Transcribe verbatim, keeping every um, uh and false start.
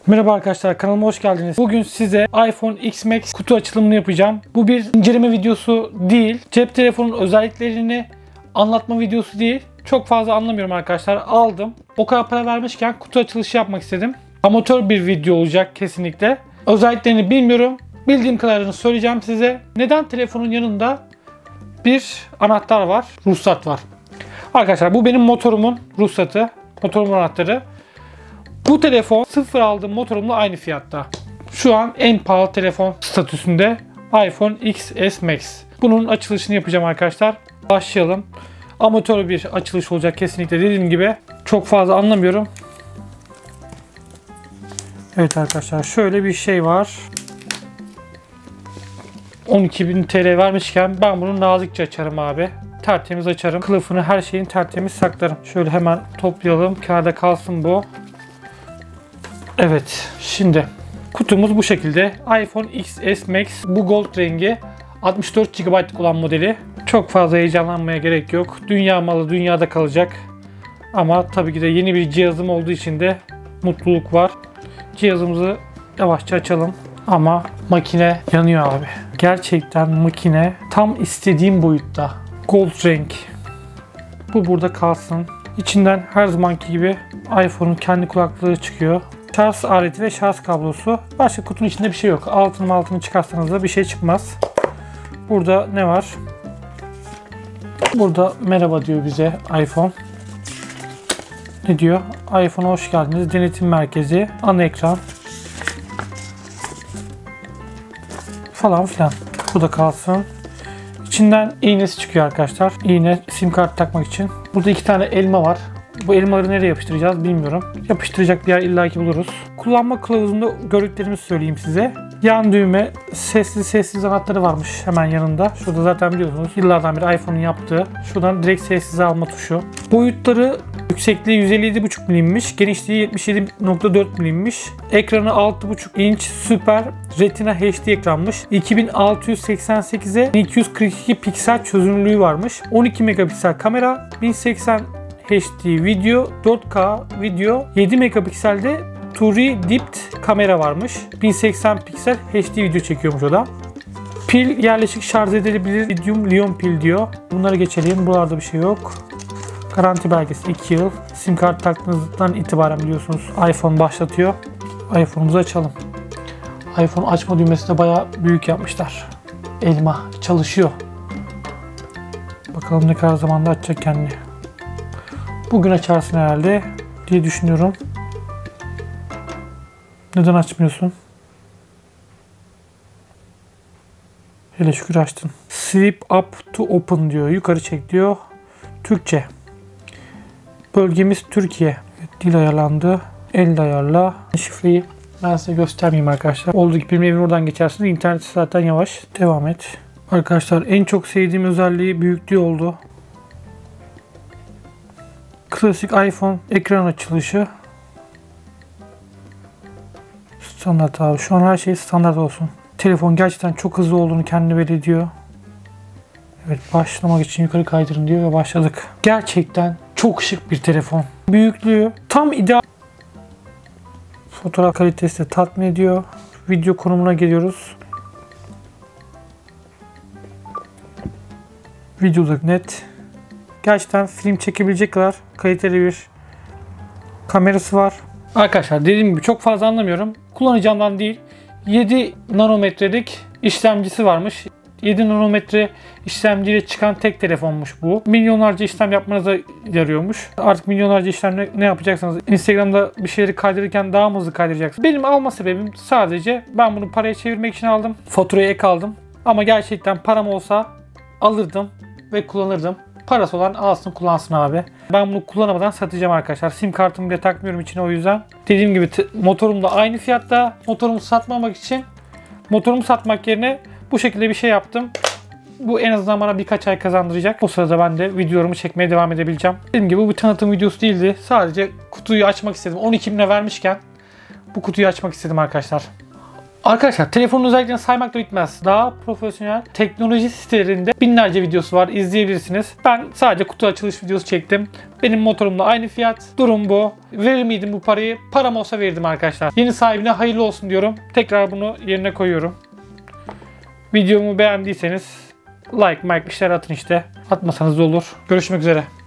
Merhaba arkadaşlar, kanalıma hoş geldiniz. Bugün size iPhone X Max kutu açılımını yapacağım. Bu bir inceleme videosu değil. Cep telefonunun özelliklerini anlatma videosu değil. Çok fazla anlamıyorum arkadaşlar. Aldım. O kadar para vermişken kutu açılışı yapmak istedim. Amatör bir video olacak kesinlikle. Özelliklerini bilmiyorum. Bildiğim kadarını söyleyeceğim size. Neden telefonun yanında bir anahtar var, ruhsat var. Arkadaşlar bu benim motorumun ruhsatı, motorumun anahtarı. Bu telefon sıfır aldığım motorumla aynı fiyatta. Şu an en pahalı telefon statüsünde iPhone X S Max. Bunun açılışını yapacağım arkadaşlar. Başlayalım. Amatör bir açılış olacak kesinlikle, dediğim gibi. Çok fazla anlamıyorum. Evet arkadaşlar, şöyle bir şey var. on iki bin T L vermişken ben bunu nazikçe açarım abi. Tertemiz açarım. Kılıfını, her şeyin tertemiz saklarım. Şöyle hemen toplayalım. Kenarda kalsın bu. Evet, şimdi kutumuz bu şekilde. iPhone X S Max, bu gold rengi, altmış dört gigabaytlık olan modeli. Çok fazla heyecanlanmaya gerek yok. Dünya malı dünyada kalacak. Ama tabii ki de yeni bir cihazım olduğu için de mutluluk var. Cihazımızı yavaşça açalım. Ama makine yanıyor abi. Gerçekten makine tam istediğim boyutta. Gold renk. Bu burada kalsın. İçinden her zamanki gibi iPhone'un kendi kulaklığı çıkıyor. Şarj aleti ve şarj kablosu. Başka kutunun içinde bir şey yok. Altını altını çıkarsanız da bir şey çıkmaz. Burada ne var? Burada merhaba diyor bize iPhone. Ne diyor? iPhone'a hoş geldiniz. Denetim merkezi. Ana ekran. Falan filan. Bu da kalsın. İçinden iğnesi çıkıyor arkadaşlar. İğne sim kart takmak için. Burada iki tane elma var. Bu elmaları nereye yapıştıracağız bilmiyorum. Yapıştıracak bir yer illaki buluruz. Kullanma kılavuzunda gördüklerimi söyleyeyim size. Yan düğme, sessiz sessiz anahtarı varmış hemen yanında. Şurada zaten biliyorsunuz yıllardan beri iPhone'un yaptığı. Şuradan direkt sessize alma tuşu. Boyutları, yüksekliği yüz elli yedi buçuk milimmiş. Genişliği yetmiş yedi nokta dört milimmiş. Ekranı altı buçuk inç Super Retina H D ekranmış. iki bin altı yüz seksen sekize iki yüz kırk iki piksel çözünürlüğü varmış. on iki megapiksel kamera, bin seksen H D video, dört K video, yedi megapikselde True Depth kamera varmış. bin seksen piksel H D video çekiyormuş o da. Pil yerleşik şarj edilebilir lityum iyon pil diyor. Bunları geçelim. Buralarda bir şey yok. Garanti belgesi iki yıl. Sim kart taktığınızdan itibaren biliyorsunuz iPhone başlatıyor. iPhone'umuzu açalım. iPhone açma düğmesi de bayağı büyük yapmışlar. Elma çalışıyor. Bakalım ne kadar zamanda açacak kendini. Bugün açarsın herhalde diye düşünüyorum. Neden açmıyorsun? Hele şükür açtın. Swipe up to open diyor. Yukarı çek diyor. Türkçe. Bölgemiz Türkiye. Evet, dil ayarlandı. El ayarla. Şifreyi ben size göstermeyeyim arkadaşlar. Olduğu gibi benim evim oradan geçersiniz. İnternet zaten yavaş. Devam et. Arkadaşlar en çok sevdiğim özelliği büyüklüğü oldu. Klasik iPhone ekran açılışı. Standart abi. Şu an her şey standart olsun. Telefon gerçekten çok hızlı olduğunu kendi belirtiyor. Evet, başlamak için yukarı kaydırın diyor ve başladık. Gerçekten çok şık bir telefon. Büyüklüğü tam ideal. Fotoğraf kalitesi de tatmin ediyor. Video konumuna geliyoruz. Videoda net. Gerçekten film çekebilecek kadar kaliteli bir kamerası var. Arkadaşlar dediğim gibi çok fazla anlamıyorum. Kullanacağımdan değil. yedi nanometrelik işlemcisi varmış. yedi nanometre işlemciyle çıkan tek telefonmuş bu. Milyonlarca işlem yapmanıza yarıyormuş. Artık milyonlarca işlemle ne yapacaksanız Instagram'da bir şeyleri kaydırırken daha mı hızlı kaydıracaksınız. Benim alma sebebim sadece ben bunu paraya çevirmek için aldım. Faturaya ek aldım. Ama gerçekten param olsa alırdım ve kullanırdım. Parası olan alsın kullansın abi. Ben bunu kullanamadan satacağım arkadaşlar. Sim kartımı bile takmıyorum içine o yüzden. Dediğim gibi motorum da aynı fiyatta. Motorumu satmamak için, motorumu satmak yerine bu şekilde bir şey yaptım. Bu en azından bana birkaç ay kazandıracak. O sırada ben de videolarımı çekmeye devam edebileceğim. Dediğim gibi bu bir tanıtım videosu değildi. Sadece kutuyu açmak istedim. on iki bine vermişken bu kutuyu açmak istedim arkadaşlar. Arkadaşlar telefonun özelliklerini saymakla bitmez. Daha profesyonel teknoloji sitelerinde binlerce videosu var. İzleyebilirsiniz. Ben sadece kutu açılış videosu çektim. Benim motorumla aynı fiyat. Durum bu. Verir miydim bu parayı? Param olsa verirdim arkadaşlar. Yeni sahibine hayırlı olsun diyorum. Tekrar bunu yerine koyuyorum. Videomu beğendiyseniz like, like bir şeyler atın işte. Atmasanız da olur. Görüşmek üzere.